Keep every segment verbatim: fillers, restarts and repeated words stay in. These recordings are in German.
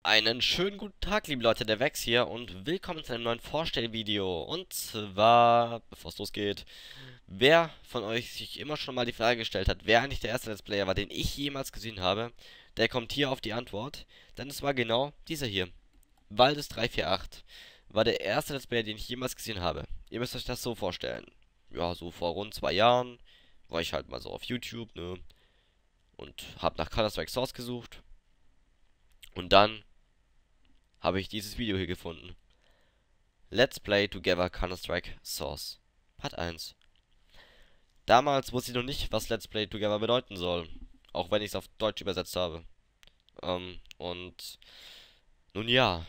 Einen schönen guten Tag, liebe Leute, der Vex hier und willkommen zu einem neuen Vorstellvideo. Und zwar, bevor es losgeht, wer von euch sich immer schon mal die Frage gestellt hat, wer eigentlich der erste Let's Player war, den ich jemals gesehen habe, der kommt hier auf die Antwort. Denn es war genau dieser hier. Waldes drei vier acht war der erste Let's Player, den ich jemals gesehen habe. Ihr müsst euch das so vorstellen. Ja, so vor rund zwei Jahren war ich halt mal so auf YouTube, ne? Und hab nach Counter-Strike Source gesucht. Und dann habe ich dieses Video hier gefunden. Let's Play Together Counter-Strike Source Part eins. Damals wusste ich noch nicht, was Let's Play Together bedeuten soll. Auch wenn ich es auf Deutsch übersetzt habe. Ähm, und nun ja.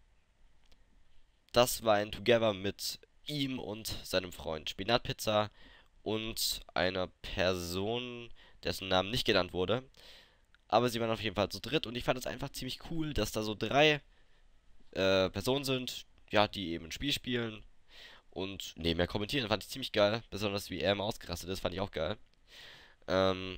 Das war ein Together mit ihm und seinem Freund Spinatpizza und einer Person, dessen Namen nicht genannt wurde. Aber sie waren auf jeden Fall zu dritt und ich fand es einfach ziemlich cool, dass da so drei äh, Personen sind, ja, die eben ein Spiel spielen und nebenher kommentieren. Fand ich ziemlich geil. Besonders wie er immer ausgerastet ist, fand ich auch geil. Ähm,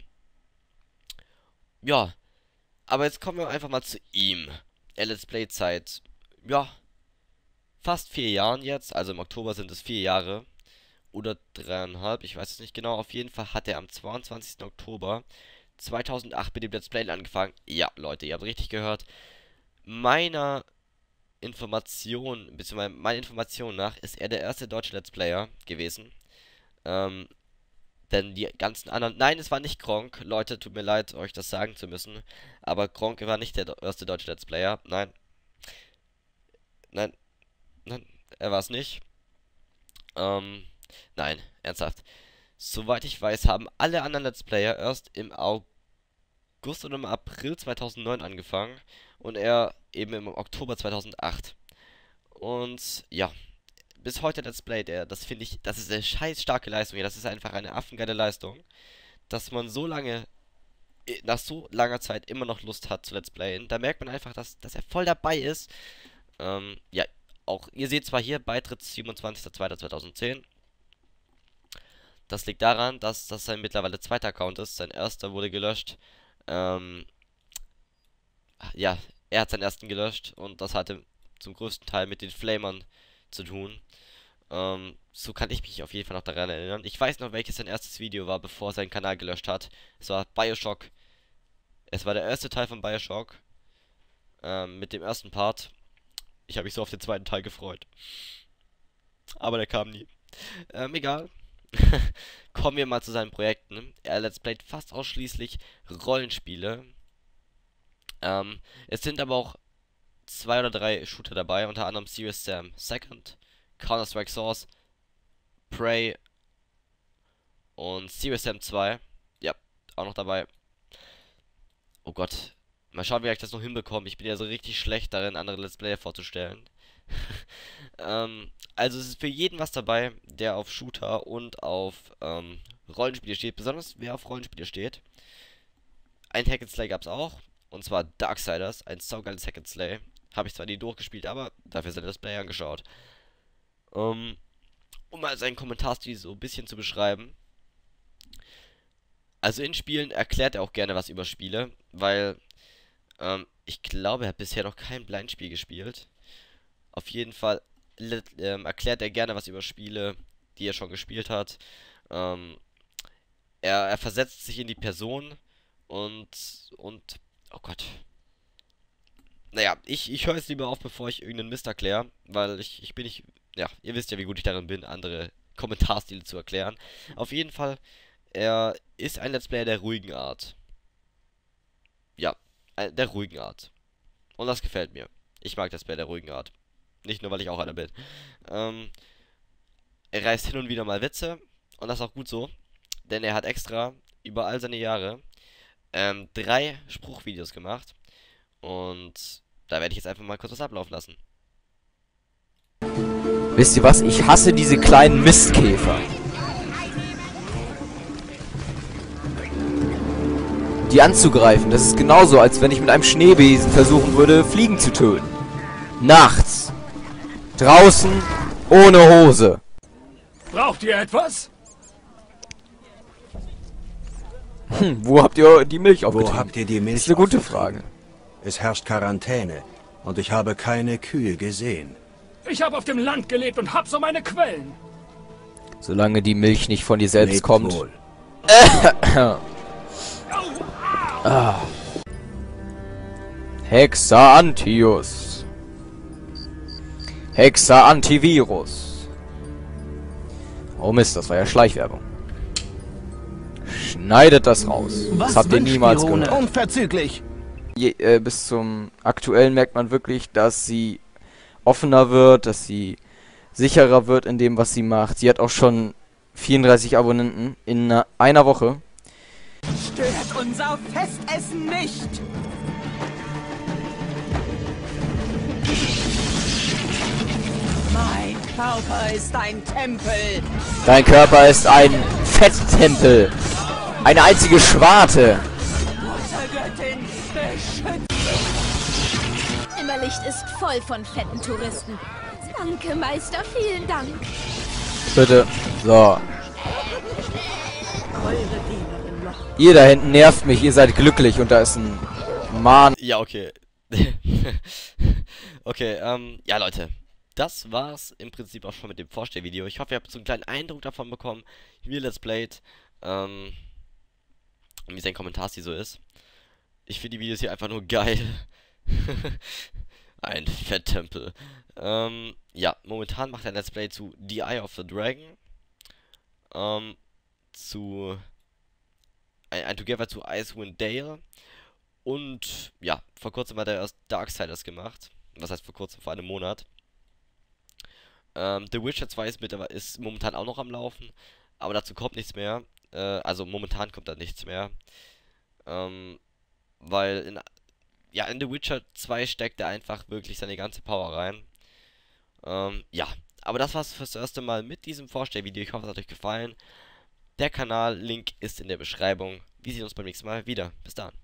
ja, aber jetzt kommen wir einfach mal zu ihm. Er Let's Play seit, ja, fast vier Jahren jetzt. Also im Oktober sind es vier Jahre. Oder dreieinhalb, ich weiß es nicht genau. Auf jeden Fall hat er am zweiundzwanzigsten Oktober zweitausendacht mit dem Let's Play angefangen. Ja, Leute, ihr habt richtig gehört. Meiner Information, beziehungsweise meiner Information nach, ist er der erste deutsche Let's Player gewesen. Ähm, denn die ganzen anderen... Nein, es war nicht Gronkh. Leute, tut mir leid, euch das sagen zu müssen. Aber Gronkh war nicht der erste deutsche Let's Player. Nein. Nein. Nein, er war es nicht. Ähm, nein, ernsthaft. Soweit ich weiß, haben alle anderen Let's Player erst im August oder im April zweitausendneun angefangen. Und er eben im Oktober zweitausendacht. Und ja, bis heute Let's Play, der, das finde ich, das ist eine scheiß starke Leistung hier. Das ist einfach eine affengeile Leistung. Dass man so lange, nach so langer Zeit immer noch Lust hat zu Let's Playen. Da merkt man einfach, dass, dass er voll dabei ist. Ähm, ja, auch, ihr seht zwar hier, Beitritt siebenundzwanzigster zweiter zweitausendzehn. Das liegt daran, dass das sein mittlerweile zweiter Account ist. Sein erster wurde gelöscht. Ähm, ja, er hat seinen ersten gelöscht und das hatte zum größten Teil mit den Flamern zu tun. Ähm, so kann ich mich auf jeden Fall noch daran erinnern. Ich weiß noch, welches sein erstes Video war, bevor er seinen Kanal gelöscht hat. Es war BioShock. Es war der erste Teil von BioShock. Ähm, mit dem ersten Part. Ich habe mich so auf den zweiten Teil gefreut. Aber der kam nie. Ähm, egal. Kommen wir mal zu seinen Projekten. Er Let's Playt fast ausschließlich Rollenspiele. Ähm, es sind aber auch zwei oder drei Shooter dabei, unter anderem Serious Sam Second, Counter-Strike Source, Prey und Serious Sam zwei. Ja, auch noch dabei. Oh Gott. Mal schauen, wie ich das noch hinbekomme. Ich bin ja so richtig schlecht darin, andere Let's Player vorzustellen. ähm, also es ist für jeden was dabei, der auf Shooter und auf ähm, Rollenspiele steht. Besonders wer auf Rollenspiele steht. Ein Hack and Slay gab es auch. Und zwar Darksiders, ein saugeiles Hack and Slay. Habe ich zwar nie durchgespielt, aber dafür sind das Play angeschaut. Um, um mal seinen Kommentarstil so ein bisschen zu beschreiben. Also in Spielen erklärt er auch gerne was über Spiele, weil ähm, ich glaube, er hat bisher noch kein Blindspiel gespielt. Auf jeden Fall ähm, erklärt er gerne was über Spiele, die er schon gespielt hat. Ähm, er, er versetzt sich in die Person und, und, oh Gott. Naja, ich, ich höre es lieber auf, bevor ich irgendeinen Mist erkläre, weil ich, ich bin nicht, ja, ihr wisst ja, wie gut ich darin bin, andere Kommentarstile zu erklären. Auf jeden Fall, er ist ein Let's Player der ruhigen Art. Ja, der ruhigen Art. Und das gefällt mir. Ich mag Let's Player der ruhigen Art. Nicht nur, weil ich auch einer bin. Ähm, er reißt hin und wieder mal Witze, und das ist auch gut so, denn er hat extra über all seine Jahre ähm, drei Spruchvideos gemacht. Und da werde ich jetzt einfach mal kurz was ablaufen lassen. Wisst ihr was? Ich hasse diese kleinen Mistkäfer. Die anzugreifen, das ist genauso, als wenn ich mit einem Schneebesen versuchen würde, Fliegen zu töten. Nachts. Draußen. Ohne Hose. Braucht ihr etwas? Hm, wo habt ihr die Milch aufgetrunken? Wo habt ihr die Milch Das ist eine gute aufgetrieben? Frage. Es herrscht Quarantäne. Und ich habe keine Kühe gesehen. Ich habe auf dem Land gelebt und hab so meine Quellen. Solange die Milch nicht von dir selbst Lebt kommt. wohl. ah. Hexa-Antius. Hexa-Antivirus. Oh Mist, das war ja Schleichwerbung. Schneidet das raus. Was Das habt ihr wünscht niemals die Rune? gehört. Unverzüglich. Je, äh, bis zum aktuellen merkt man wirklich, dass sie offener wird, dass sie sicherer wird in dem, was sie macht. Sie hat auch schon vierunddreißig Abonnenten in einer, einer Woche. Stört unser Festessen nicht! Mein Körper ist ein Tempel! Dein Körper ist ein Fetttempel. Eine einzige Schwarte. Muttergöttin, beschütze! Immerlicht ist voll von fetten Touristen. Danke, Meister, vielen Dank. Bitte. So. Eure Dienerin noch. Ihr da hinten nervt mich. Ihr seid glücklich und da ist ein Mann. Ja, okay. Okay, ähm, ja Leute. Das war's im Prinzip auch schon mit dem Vorstellvideo. Ich hoffe, ihr habt so einen kleinen Eindruck davon bekommen, wie Let's Played, ähm, und wie sein Kommentarstil so ist. Ich finde die Videos hier einfach nur geil. Ein Fetttempel. Ähm, ja, momentan macht er ein Let's Play zu The Eye of the Dragon. Ähm, zu ein, ein Together zu Icewind Dale. Und ja, vor kurzem hat er erst Darksiders gemacht. Was heißt vor kurzem? Vor einem Monat. Ähm, The Witcher zwei ist, mit, ist momentan auch noch am Laufen. Aber dazu kommt nichts mehr. Äh, also momentan kommt da nichts mehr. Ähm, weil in, ja, in The Witcher zwei steckt er einfach wirklich seine ganze Power rein. Ähm, ja, aber das war's fürs erste Mal mit diesem Vorstellvideo. Ich hoffe, es hat euch gefallen. Der Kanal-Link ist in der Beschreibung. Wir sehen uns beim nächsten Mal wieder. Bis dann.